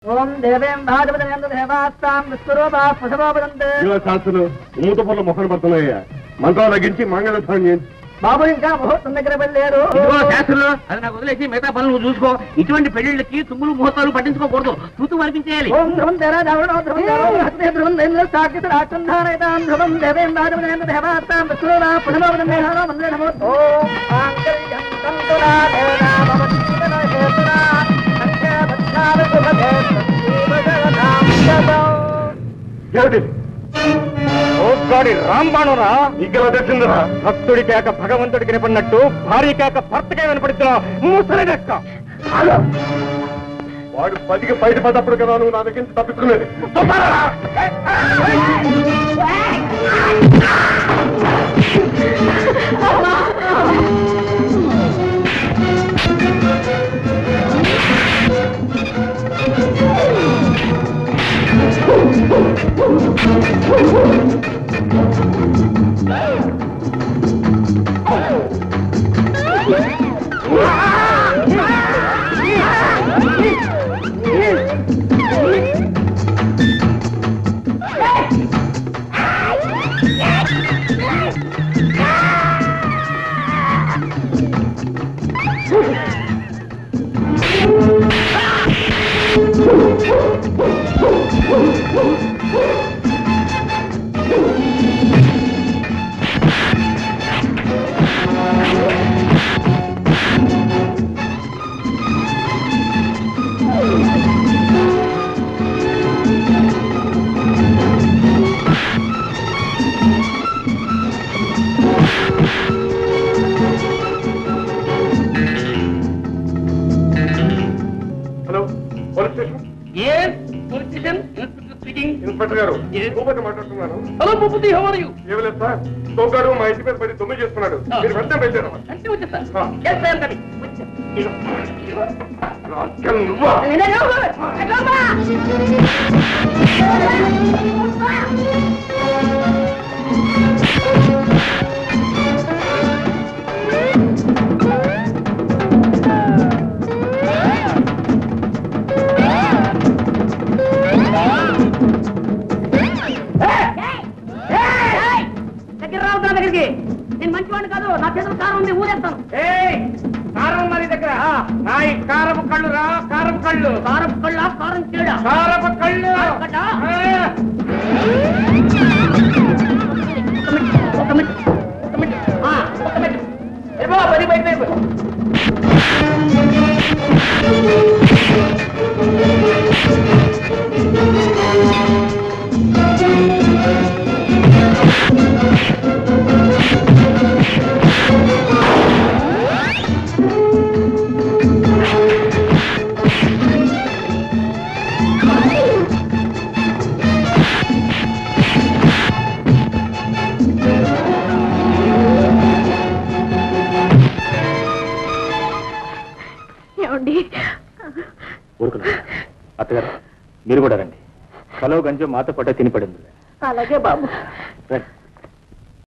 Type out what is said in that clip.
ఓం దేవేం భాగవతం దేవాస్తాం విశ్వరూపా ప్రసవోపదంతే. శాస్త్రులు మూతపూర్ల మొక్కలు పడుతున్నాయ్యా, మంత్రాలు తగ్గించి మంగళస్థానం చేయండి. బాబు ఇంకా ముహూర్తం దగ్గర వెళ్ళారు. శాస్త్రులు అది నాకు వదిలేసి మిగతా పనులు నువ్వు చూసుకో. ఇటువంటి పెళ్లిళ్ళకి తుమ్ములు ముహూర్తాలు పట్టించుకోకూడదు, తూతు వరకించేయాలి. ఓం ధ్రువం దేరా ధ్రువం ధ్రువం దేంద్ర సాక్షిత రాక్షంధారయతాం ధ్రువం దేవేం భాగవతం దేవాస్తాం విశ్వరూపా ప్రసవోపదంతే. ఓం ఆంగల్యం తంతునా దేవనా భవతీన హేతునా రాంబాణురా ఇక్కడ తెచ్చిందిరా. భక్తుడి కేక భగవంతుడికి వినపడినట్టు భార్య కేక భర్తకే వినపడుతున్నా. వాడు 10కి బయటపడ్డప్పుడు కదా నువ్వు నా దగ్గర తప్పించుకునేది. ఇన్స్పెక్టర్ గారు భూపతి మాట్లాడుతున్నాను. Hello Bhupathi, how are you? ఏమి లేదు సార్, తోగాడు మా ఇంటి మీద పడి దొమ్మి చేస్తున్నాడు. మీరు వెంటనే బయలుదేరావా? నువ్వా? దగ్గరికి నేను మంచివాడిని కాదు, నా చేతులు కారం ఉంది, ఊరేస్తాను. కారం మరి దగ్గర నా ఈ కారపు కళ్ళు రా. కారపు కళ్ళు, కారపు కళ్ళ కారం చేయడా, కారపు కళ్ళు. పది బయట అత్తగారు మీరు కూడా రండి. కలో గంజం మాతో పట్ట తిని పడింది. అలాగే బాబు. రండి.